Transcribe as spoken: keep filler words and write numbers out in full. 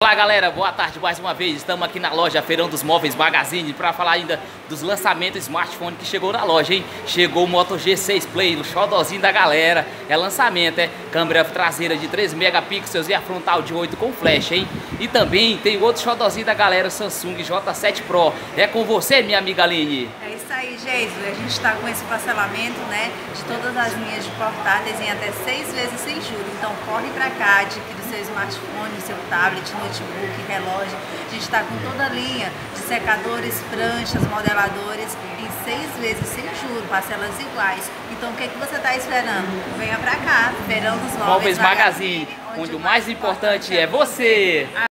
Olá galera, boa tarde mais uma vez. Estamos aqui na loja Feirão dos Móveis Magazine para falar ainda dos lançamentos smartphone que chegou na loja, hein? Chegou o Moto G seis Play, o xodozinho da galera. É lançamento, é? Câmera traseira de três megapixels e a frontal de oito com flash, hein? E também tem outro xodozinho da galera, o Samsung J sete Pro. É com você, minha amiga Aline. É isso aí, Jesus. A gente está com esse parcelamento, né, de todas as linhas de portáteis em até seis vezes sem juros. Então corre para cá, adquire o seu smartphone, o seu tablet, notebook, relógio. A gente está com toda a linha de secadores, pranchas, modeladores em seis vezes sem juros, parcelas iguais. Então o que, que você está esperando? Venha para cá, Feirão dos Móveis Móveis Magazine, onde o mais importante é você.